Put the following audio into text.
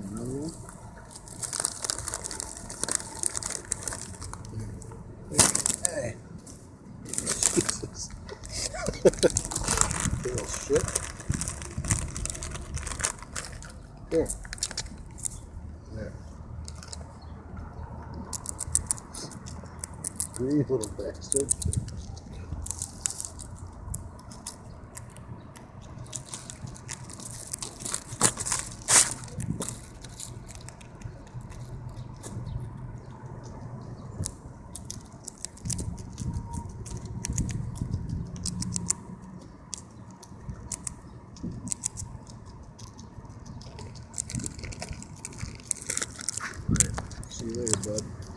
Another one. Hey. Jesus. Little shit. Here. There. Greedy little bastard. See you later, bud.